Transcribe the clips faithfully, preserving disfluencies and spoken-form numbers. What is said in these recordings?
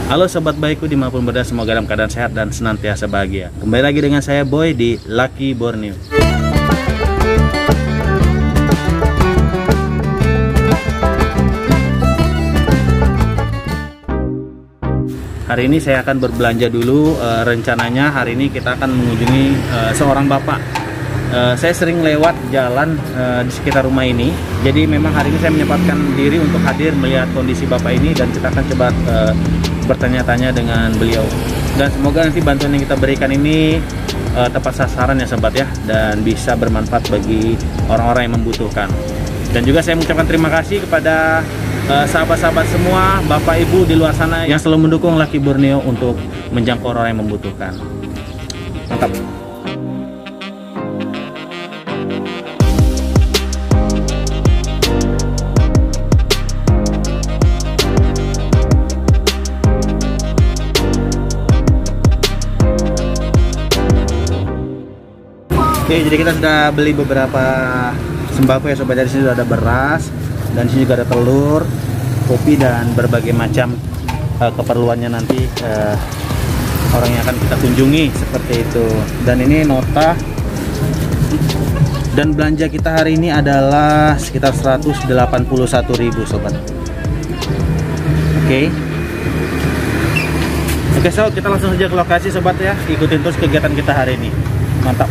Halo sobat baikku dimanapun berada, semoga dalam keadaan sehat dan senantiasa bahagia. Kembali lagi dengan saya Boy di Lucky Borneo. Hari ini saya akan berbelanja dulu. E, rencananya hari ini kita akan mengunjungi e, seorang bapak. E, saya sering lewat jalan e, di sekitar rumah ini. Jadi memang hari ini saya menyempatkan diri untuk hadir melihat kondisi bapak ini, dan kita akan coba e, bertanya-tanya dengan beliau. Dan semoga nanti bantuan yang kita berikan ini e, tepat sasaran ya sobat ya, dan bisa bermanfaat bagi orang-orang yang membutuhkan. Dan juga saya mengucapkan terima kasih kepada sahabat-sahabat uh, semua, bapak ibu di luar sana yang selalu mendukung Lucky Borneo untuk menjangkau orang yang membutuhkan. Mantap. Oke, jadi kita sudah beli beberapa sembako ya sobat. Dari sini sudah ada beras, dan di sini juga ada telur, kopi, dan berbagai macam uh, keperluannya nanti uh, orang yang akan kita kunjungi, seperti itu. Dan ini nota, dan belanja kita hari ini adalah sekitar seratus delapan puluh satu ribu sobat. Oke. Oke, so kita langsung saja ke lokasi sobat ya. Ikutin terus kegiatan kita hari ini. Mantap.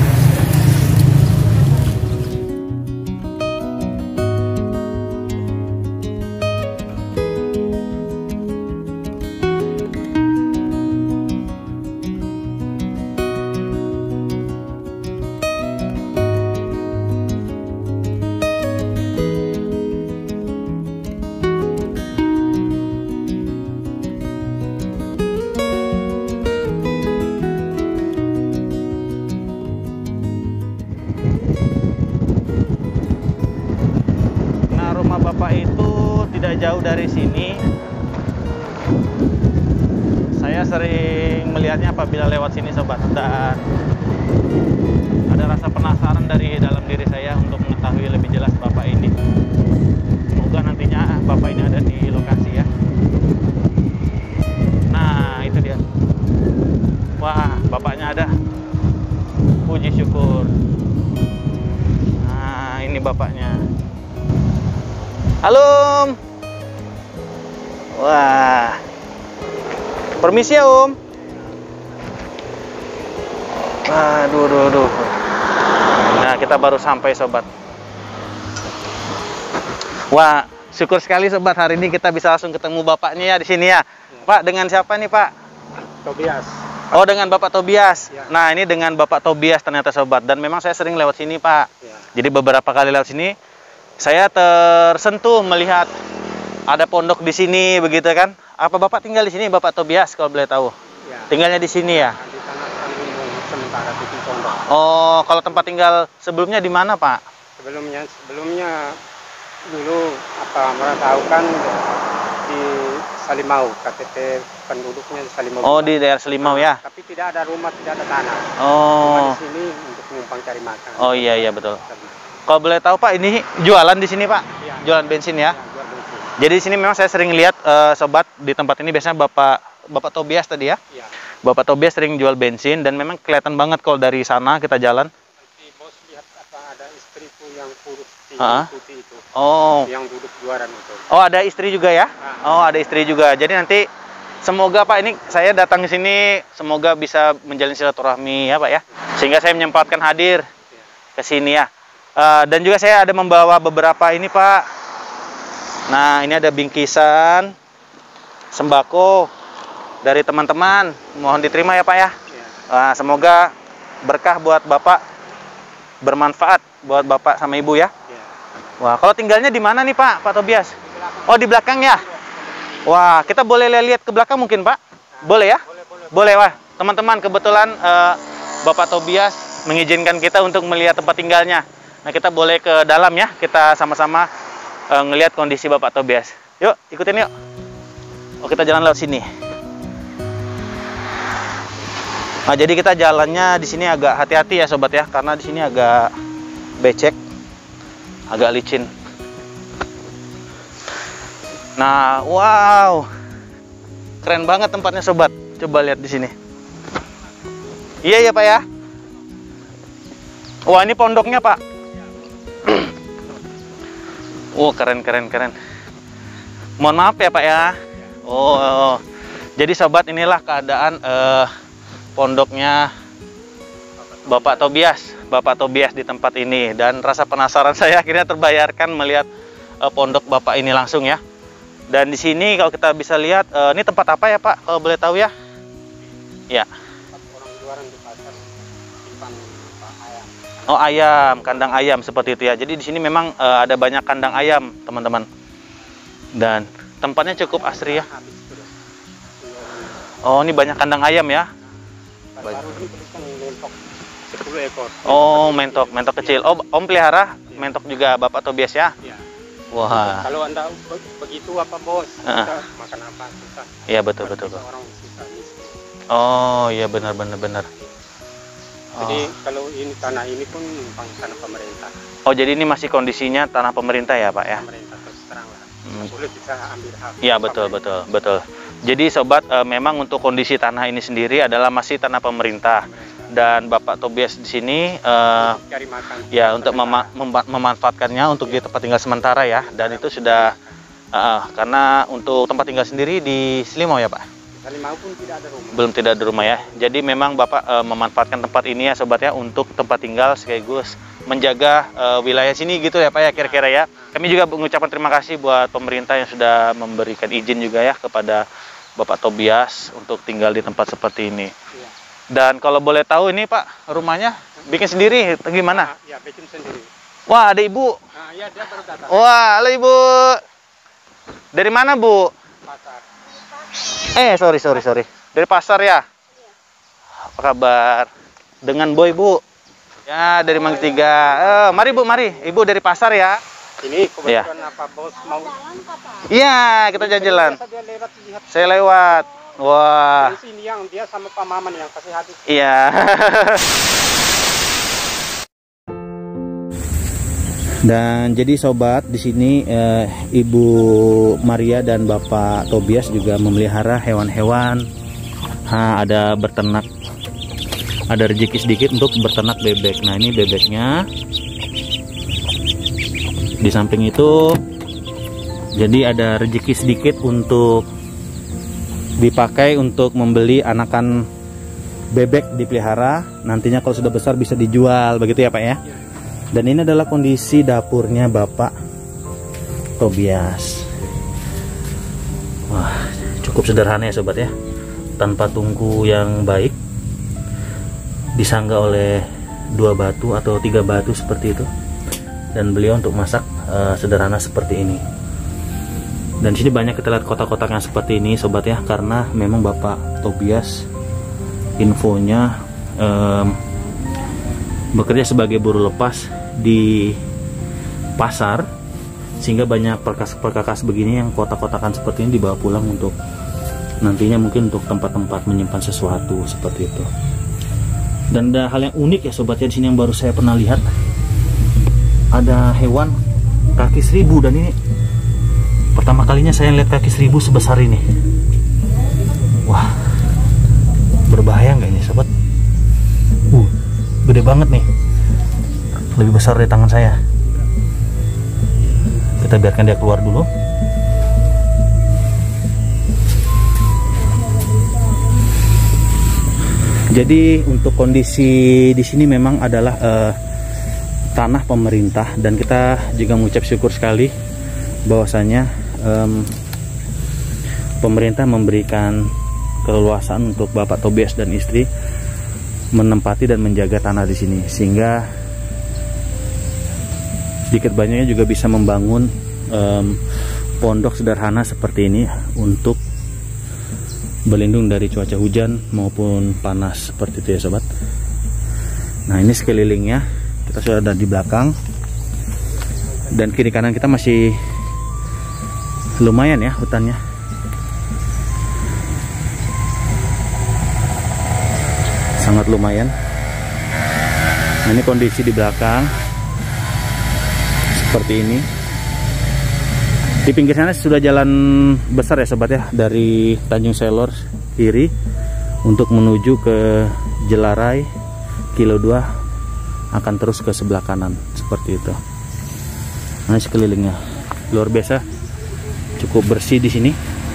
Bapak itu tidak jauh dari sini. Saya sering melihatnya apabila lewat sini sobat, dan ada rasa penasaran dari dalam diri saya untuk mengetahui lebih jelas bapak ini. Semoga nantinya bapak ini ada di lokasi ya. Nah, itu dia. Wah, bapaknya ada. Puji syukur. Nah, ini bapaknya. Halo. Wah. Permisi ya, Om. Aduh, aduh, aduh. Nah, kita baru sampai sobat. Wah, syukur sekali sobat, hari ini kita bisa langsung ketemu bapaknya ya di sini ya. Pak, dengan siapa nih, Pak? Tobias. Oh, dengan Bapak Tobias. Ya. Nah, ini dengan Bapak Tobias ternyata sobat, dan memang saya sering lewat sini, Pak. Ya. Jadi beberapa kali lewat sini saya tersentuh melihat ada pondok di sini, begitu kan? Apa Bapak tinggal di sini, Bapak Tobias, kalau boleh tahu? Ya. Tinggalnya di sini ya? Di tanah Kalimbung sementara di pondok. Oh, kalau tempat tinggal sebelumnya di mana, Pak? Sebelumnya, sebelumnya dulu apa mereka tahu kan di Salimau, K T P penduduknya di Salimau. Oh, di daerah Selimau ya? Tapi tidak ada rumah, tidak ada tanah. Oh. Cuma di sini untuk numpang cari makan. Oh iya iya betul. Kalau boleh tahu Pak, ini jualan di sini Pak? Ya. Jualan bensin ya? Ya, jual bensin. Jadi di sini memang saya sering lihat uh, sobat, di tempat ini biasanya Bapak Bapak Tobias tadi ya? Ya. Bapak Tobias sering jual bensin, dan memang kelihatan banget kalau dari sana kita jalan. Nanti bos lihat apa ada istriku yang kurus tinggi Ha? putih itu. Oh. Yang duduk juaran itu. Oh, ada istri juga ya? Nah. Oh, ada istri juga. Jadi nanti semoga Pak, ini saya datang ke sini semoga bisa menjalin silaturahmi ya Pak ya. Sehingga saya menyempatkan hadir ke sini ya. Uh, dan juga saya ada membawa beberapa ini Pak. Nah, ini ada bingkisan sembako dari teman-teman. Mohon diterima ya Pak ya. Uh, semoga berkah buat Bapak, bermanfaat buat Bapak sama Ibu ya. Wah, kalau tinggalnya di mana nih Pak, Pak Tobias? Oh, di belakang ya? Wah, kita boleh lihat ke belakang mungkin Pak? Boleh ya? Boleh, boleh. Boleh, wah. Teman-teman, kebetulan uh, Bapak Tobias mengizinkan kita untuk melihat tempat tinggalnya. Nah, kita boleh ke dalam ya, kita sama-sama uh, ngelihat kondisi Bapak Tobias. Yuk, ikutin yuk. Oh, kita jalan lewat sini. Nah, jadi kita jalannya di sini agak hati-hati ya sobat ya, karena di sini agak becek, agak licin. Nah, wow, keren banget tempatnya sobat. Coba lihat di sini. Iya ya Pak ya. Wah, ini pondoknya Pak. Oh, keren keren keren. Mohon maaf ya Pak ya. Oh, jadi sobat, inilah keadaan eh, pondoknya Bapak Tobias, Bapak Tobias di tempat ini. Dan rasa penasaran saya akhirnya terbayarkan melihat eh, pondok Bapak ini langsung ya. Dan di sini kalau kita bisa lihat, eh, ini tempat apa ya Pak? Kalau boleh tahu ya? Ya. Orang jualan di pasar simpan ayam. Oh, ayam, kandang ayam seperti itu ya. Jadi di sini memang eh, ada banyak kandang ayam, teman-teman. Dan tempatnya cukup asri ya. Oh, ini banyak kandang ayam ya. Baru ini tulisan mentok sepuluh ekor. Oh, mentok, mentok kecil. Oh, Om pelihara mentok juga Bapak Tobias ya? Iya. Wah. Kalau Anda begitu apa bos? Uh -uh. Kita makan apa susah. Iya betul betul. Kita orang susah miskin. Oh, iya benar benar benar. Jadi Oh. kalau ini tanah ini pun numpang tanah pemerintah. Oh, jadi ini masih kondisinya tanah pemerintah ya Pak ya? Pemerintah terus terang lah. Hmm. Boleh bisa ambil hak. Iya betul betul betul. Jadi sobat, eh, memang untuk kondisi tanah ini sendiri adalah masih tanah pemerintah. Dan Bapak Tobias di sini eh, Cari makan. ya untuk mema mem memanfaatkannya untuk di tempat tinggal sementara ya. Dan itu sudah eh, karena untuk tempat tinggal sendiri di Selimau ya Pak. Selimau pun tidak ada rumah. Belum tidak ada rumah ya. Jadi memang Bapak eh, memanfaatkan tempat ini ya sobat ya untuk tempat tinggal sekaligus menjaga eh, wilayah sini gitu ya Pak ya kira-kira ya. Kami juga mengucapkan terima kasih buat pemerintah yang sudah memberikan izin juga ya kepada Bapak Tobias untuk tinggal di tempat seperti ini. Iya. Dan kalau boleh tahu ini Pak, rumahnya bikin sendiri atau gimana? Ya, bikin sendiri. Wah, ada Ibu. Nah, ya dia baru datang. Wah, halo Ibu. Dari mana Bu? Pasar. Eh, sorry sorry sorry. Dari pasar ya? Apa kabar? Dengan Boy Bu. Ya, dari Mang Tiga. Eh, mari Bu, mari. Ibu dari pasar ya. Ini Iya. kebetulan apa bos mau Iya, kita jalan-jalan. biasa dia lewat lihat. Saya lewat. Wah. Di sini yang dia sama Pak Maman yang kasih hadis. Iya. Dan jadi sobat, di sini eh, Ibu Maria dan Bapak Tobias juga memelihara hewan-hewan. Ha, ada berternak, ada rezeki sedikit untuk berternak bebek. Nah, ini bebeknya. Di samping itu, jadi ada rezeki sedikit untuk dipakai untuk membeli anakan bebek dipelihara. Nantinya kalau sudah besar bisa dijual, begitu ya Pak ya. Dan ini adalah kondisi dapurnya Bapak Tobias. Wah, cukup sederhana ya sobat ya, tanpa tungku yang baik, disangga oleh dua batu atau tiga batu seperti itu. Dan beliau untuk masak uh, sederhana seperti ini. Dan sini banyak kita lihat kotak-kotak yang seperti ini sobat ya, karena memang Bapak Tobias infonya um, bekerja sebagai buruh lepas di pasar, sehingga banyak perkakas-perkakas begini yang kotak-kotakan seperti ini dibawa pulang untuk nantinya mungkin untuk tempat-tempat menyimpan sesuatu seperti itu. Dan ada hal yang unik ya sobat ya di sini yang baru saya pernah lihat. Ada hewan kaki seribu, dan ini pertama kalinya saya lihat kaki seribu sebesar ini. Wah, berbahaya nggak ini sobat? Uh, gede banget nih, lebih besar dari tangan saya. Kita biarkan dia keluar dulu. Jadi untuk kondisi di sini memang adalah uh, tanah pemerintah, dan kita juga mengucap syukur sekali bahwasanya um, pemerintah memberikan keleluasaan untuk Bapak Tobias dan istri menempati dan menjaga tanah di sini, sehingga sedikit banyaknya juga bisa membangun um, pondok sederhana seperti ini untuk berlindung dari cuaca hujan maupun panas seperti itu ya sobat. Nah, ini sekelilingnya. Kita sudah ada di belakang, dan kiri kanan kita masih lumayan ya hutannya. Sangat lumayan. Nah, ini kondisi di belakang seperti ini. Di pinggir sana sudah jalan besar ya sobat ya, dari Tanjung Selor kiri untuk menuju ke Jelarai kilo dua akan terus ke sebelah kanan seperti itu. Nah, sekelilingnya luar biasa, cukup bersih di sini.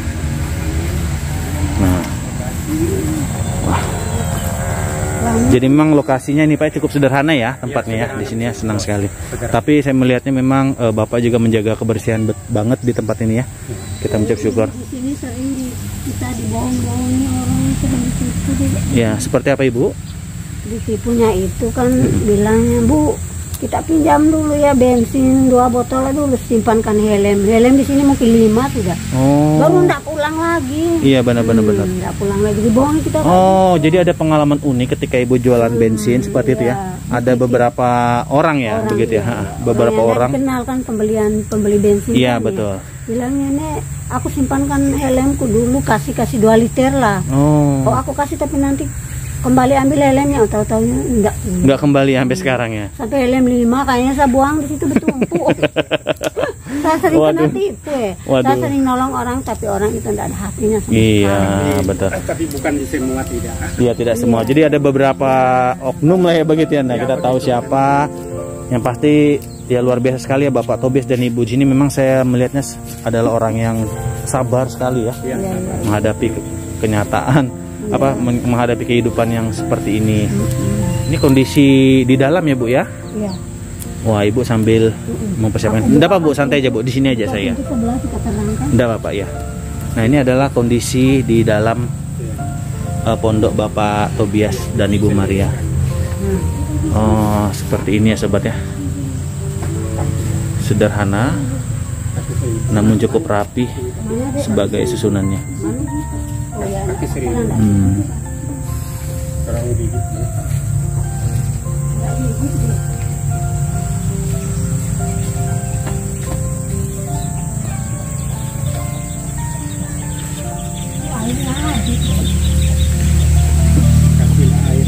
Nah, wah. Jadi memang lokasinya ini Pak cukup sederhana ya tempatnya ya, di sini ya, senang sekali. Tapi saya melihatnya memang uh, Bapak juga menjaga kebersihan banget di tempat ini ya. Kita mengucap syukur. Di sini sering di, kita dibohong-bohongi orang, sering ditipu juga. Ya, seperti apa Ibu? Ditipunya itu kan bilangnya, Bu, kita pinjam dulu ya bensin dua botol dulu, simpankan helm. Helm di sini mungkin lima sudah. Oh. Baru enggak pulang lagi. Iya benar-benar benar. Hmm, enggak pulang lagi, dibohongi kita. Oh, jadi ada pengalaman unik ketika Ibu jualan bensin hmm, seperti itu ya. ya. Ada beberapa orang ya, orang, begitu ya. ya. Beberapa orang. Kenal kan pembelian pembeli bensin. Iya, kan, betul. Ya. Bilangnya, Nek, aku simpankan helmku dulu, kasih kasih dua liter lah. Oh. Oh, aku kasih tapi nanti kembali ambil helmnya, tahu-taunya enggak. Enggak kembali sampai sekarang ya. Sampai helm lima kayaknya saya buang di situ bertumpuk. Saya sering kena tipu ya. Saya sering nolong orang tapi orang itu enggak ada hatinya sama Iya, sekali. betul. Tapi bukan di semua tidak. Iya, tidak semua. Iya. Jadi ada beberapa oknum lah ya begitu ya. Nah, kita tahu siapa. Yang pasti ya luar biasa sekali ya Bapak Tobias dan Ibu Jini. Memang saya melihatnya adalah orang yang sabar sekali ya, Iya, iya. menghadapi ke- kenyataan. Apa men- menghadapi kehidupan yang seperti ini. Ini kondisi di dalam ya Bu ya. Iya. Wah, Ibu sambil mempersiapkan. Enggak apa Bu, santai aja Bu, di sini aja saya. Itu sebelah kita terangkan. Enggak apa-apa ya. Nah, ini adalah kondisi di dalam uh, pondok Bapak Tobias dan Ibu Maria. Oh, seperti ini ya sobat ya. Sederhana namun cukup rapi sebagai susunannya. Oh ya. Kaki sering. Hmm. Orang gigit. Kasih air.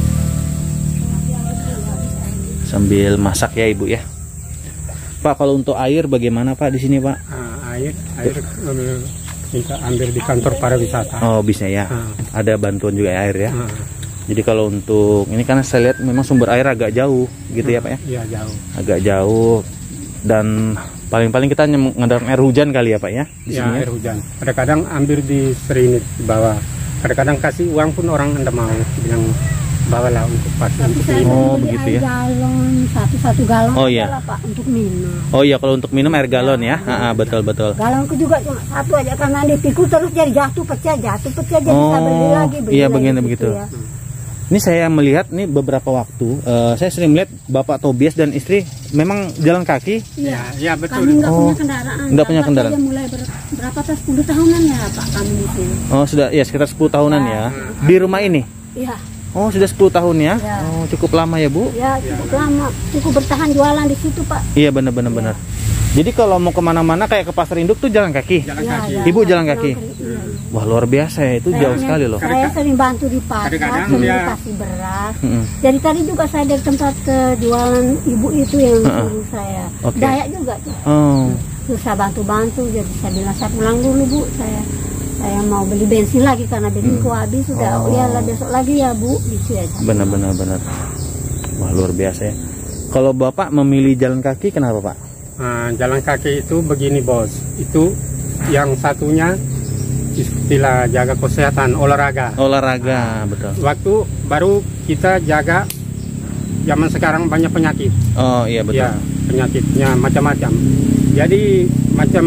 Sambil masak ya Ibu ya. Pak, kalau untuk air bagaimana Pak di sini Pak? Ah, air, air eh, kita ambil di kantor pariwisata. Oh, bisa ya. Ah. Ada bantuan juga air ya. Ah, Jadi kalau untuk ini karena saya lihat memang sumber air agak jauh gitu ya Pak ya. Iya jauh. Agak jauh dan paling-paling kita hanya mengandalkan air hujan kali ya Pak ya di Ya, sini. air hujan. Kadang-kadang ambil di serinit di bawah. Kadang-kadang kasih uang pun orang anda mau bilang bawalah untuk pas untuk Saya minum. Oh, beli begitu air ya. galon, satu-satu galon Oh, aja iya. lah, Pak, untuk minum. Oh iya, kalau untuk minum air galon ya. Ah, ah, betul betul. Galonku juga cuma satu aja karena dipikul terus jadi jatuh pecah jatuh pecah jadi Oh, saya beli lagi beli iya, lagi begini gitu begitu. ya. Ini saya melihat nih beberapa waktu eh, saya sering melihat Bapak Tobias dan istri memang jalan kaki. Iya. Ya, ya betul. Kami nggak Oh, punya kendaraan. nggak punya Bapak kendaraan. saja mulai ber, berapa tahun sepuluh tahunan ya Pak kami di sini. Oh, sudah ya sekitar sepuluh tahunan ya. Di rumah ini. Iya. Oh, sudah sepuluh tahun ya. Ya. Oh, cukup lama ya, Bu. Ya cukup lama, cukup bertahan jualan di situ Pak. Iya, benar-benar benar. Jadi kalau mau kemana-mana kayak ke pasar induk tuh jalan kaki. Jalan Ya, kaki. ya. Ibu jalan kaki. Iya. Wah, luar biasa ya, itu jauh Saya- sekali loh. Saya sering bantu di pasar, Kadang-kadang sering dia- dikasih beras. Mm-mm. Jadi tadi juga saya dari tempat ke jualan ibu itu yang Heeh. suruh saya. Oke. Dayak juga tuh. Oh, Susah bantu-bantu, jadi saya bilang saya pulang dulu Bu, saya saya mau beli bensin lagi karena bensinku habis sudah. Oh. Oh, ya lah besok lagi ya Bu, gitu ya. benar-benar benar. Wah, luar biasa ya. Kalau Bapak memilih jalan kaki kenapa, Pak? Nah, jalan kaki itu begini bos, itu yang satunya istilah jaga kesehatan olahraga. Olahraga, betul. Waktu baru kita jaga, zaman sekarang banyak penyakit. Oh, iya betul. Ya, penyakitnya macam-macam. Jadi macam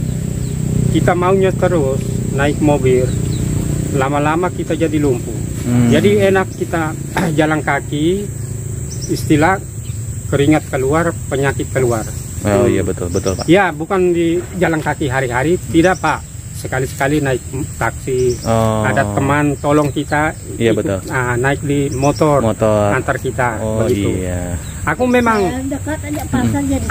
kita maunya terus naik mobil, lama-lama kita jadi lumpuh. Hmm. Jadi enak kita jalan kaki, istilah keringat keluar, penyakit keluar. Oh iya betul betul Pak. Ya, bukan di jalan kaki hari-hari, tidak Pak. Sekali-sekali naik taksi, Oh. ada teman tolong kita Iya, ikut, betul. ah, naik di motor, Motor. antar kita. Oh begitu. iya. Aku memang Saya dekat aja pasar jadi saya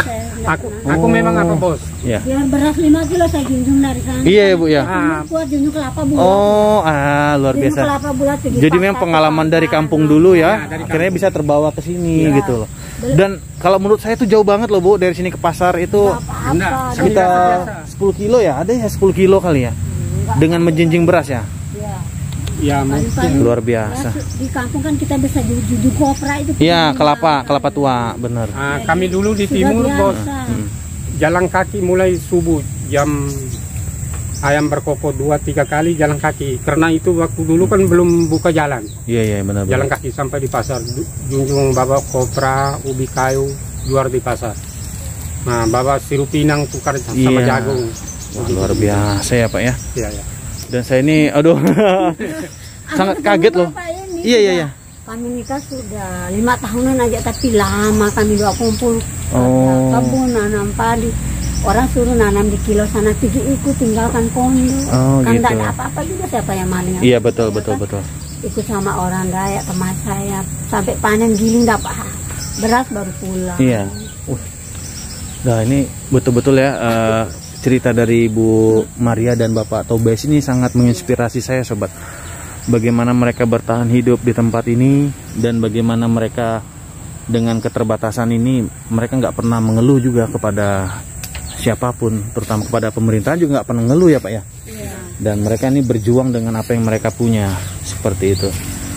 Aku, aku memang apa bos? Ya. Biar beras lima kilo saya junjung dari sana. Iya ya Bu ya. Ah, Buat junjung kelapa bulat. Oh, ah luar Junjung biasa. kelapa bulat pergi Jadi pasar memang ke pengalaman dari pasar. kampung dulu ya, Ya, dari akhirnya bisa terbawa ke sini Iya. gitu loh. Dan kalau menurut saya itu jauh banget loh Bu, dari sini ke pasar itu Nggak apa-apa. Enggak, Dari sekitar biasa. sepuluh kilo ya, ada ya sepuluh kilo kali ya. Enggak. Dengan menjinjing beras ya. Ya. ya mungkin. Paling-paling Luar biasa. ya, di kampung kan kita bisa jujur kopra itu. Iya, punya. kelapa, kelapa tua, bener. Ah, kami dulu di Sudah timur bos, biasa. Hmm. jalan kaki mulai subuh jam ayam berkokok dua tiga kali jalan kaki. Karena itu waktu dulu kan belum buka jalan. Iya iya benar. Jalan kaki sampai di pasar, Du- junjung bawa kopra, ubi kayu, jual di pasar. Nah, bawa sirup pinang tukar sama Iya. jagung. Wah, luar biasa ya Pak ya. Iya, ya. Dan saya ini, aduh, sangat Aku kaget ketemu loh. Bapak ini Iya iya sudah- iya. Kami nikah sudah lima tahunan aja, tapi lama kami dua kumpul. Oh. Ada kebun, nanam padi. Orang suruh nanam di kilo sana, pergi ikut tinggalkan pondok. Oh, Kan gitu. tidak ada apa-apa juga, siapa yang maling. Iya betul Ya betul kan? betul. Ikut sama orang Dayak, teman saya. Sampai panen giling dapat beras baru pulang. Iya. Uh. Nah ini betul-betul ya eh, cerita dari Bu Maria dan Bapak Tobias ini sangat menginspirasi saya sobat. Bagaimana mereka bertahan hidup di tempat ini dan bagaimana mereka dengan keterbatasan ini mereka nggak pernah mengeluh juga kepada siapapun, terutama kepada pemerintah juga nggak pernah ngeluh ya Pak ya. Iya. Dan mereka ini berjuang dengan apa yang mereka punya seperti itu.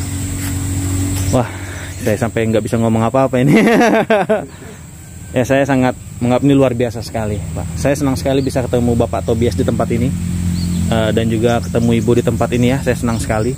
Wah, saya sampai nggak bisa ngomong apa-apa ini. Ya saya sangat menganggap ini luar biasa sekali Pak. Saya senang sekali bisa ketemu Bapak Tobias di tempat ini. Uh, dan juga ketemu ibu di tempat ini ya, saya senang sekali.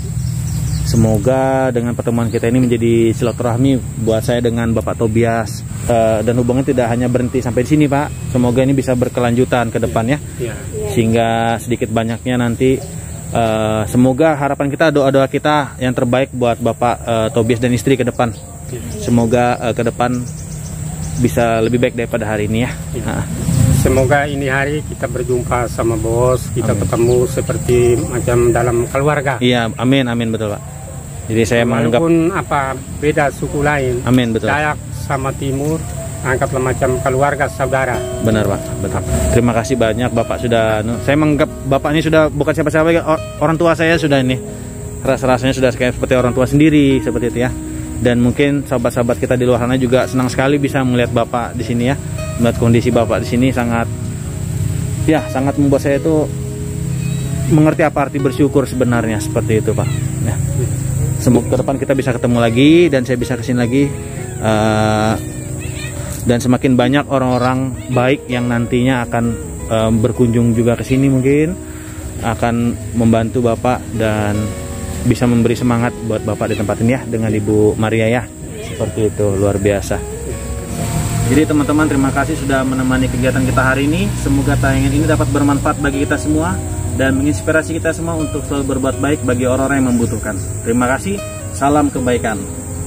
Semoga dengan pertemuan kita ini menjadi silaturahmi buat saya dengan Bapak Tobias, uh, dan hubungan tidak hanya berhenti sampai di sini Pak. Semoga ini bisa berkelanjutan ke depannya, Iya. sehingga sedikit banyaknya nanti uh, semoga harapan kita, doa-doa kita yang terbaik buat Bapak uh, Tobias dan istri ke depan. Semoga uh, ke depan bisa lebih baik daripada hari ini ya. Iya. Nah, Semoga ini hari kita berjumpa sama bos, kita Amin. ketemu seperti macam dalam keluarga. iya, amin amin betul Pak. Jadi saya menganggap Walaupun apa beda suku lain, amin betul. Dayak sama Timur, anggaplah macam keluarga saudara. Benar Pak, betul. Terima kasih banyak Bapak sudah. Saya menganggap Bapak ini sudah bukan siapa-siapa, orang tua saya sudah ini. Ras-rasanya sudah kayak seperti orang tua sendiri seperti itu ya. Dan mungkin sahabat-sahabat kita di luar sana juga senang sekali bisa melihat Bapak di sini ya. Melihat kondisi Bapak di sini sangat, ya sangat membuat saya itu mengerti apa arti bersyukur sebenarnya seperti itu Pak. Ya. Semoga ke depan kita bisa ketemu lagi dan saya bisa kesini lagi. Uh, dan semakin banyak orang-orang baik yang nantinya akan um, berkunjung juga ke sini, mungkin akan membantu Bapak dan bisa memberi semangat buat Bapak di tempat ini ya, dengan Ibu Maria ya. Seperti itu, luar biasa. Jadi teman-teman, terima kasih sudah menemani kegiatan kita hari ini. Semoga tayangan ini dapat bermanfaat bagi kita semua dan menginspirasi kita semua untuk selalu berbuat baik bagi orang-orang yang membutuhkan. Terima kasih, salam kebaikan.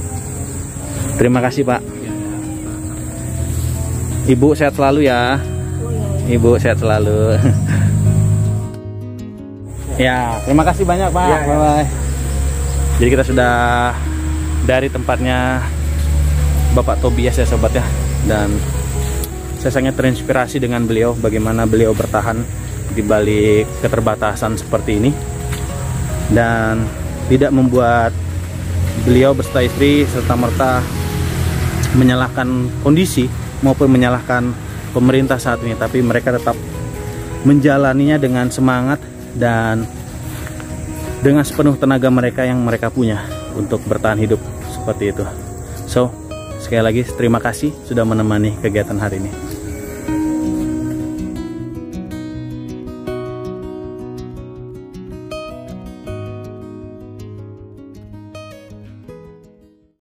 Terima kasih Pak. Ibu sehat selalu ya. Ibu sehat selalu. Ya, terima kasih banyak Pak. Ya, ya. Bye-bye. Jadi kita sudah dari tempatnya Bapak Tobias ya sobat ya. Dan saya sangat terinspirasi dengan beliau, bagaimana beliau bertahan di balik keterbatasan seperti ini dan tidak membuat beliau beserta istri serta merta menyalahkan kondisi maupun menyalahkan pemerintah saat ini, tapi mereka tetap menjalaninya dengan semangat dan dengan sepenuh tenaga mereka yang mereka punya untuk bertahan hidup seperti itu. So sekali lagi terima kasih sudah menemani kegiatan hari ini.